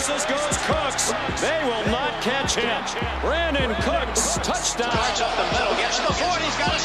races goes Cooks. They will not catch him. Brandon Cooks, touchdown. Starts up the middle, gets the 40, he's got a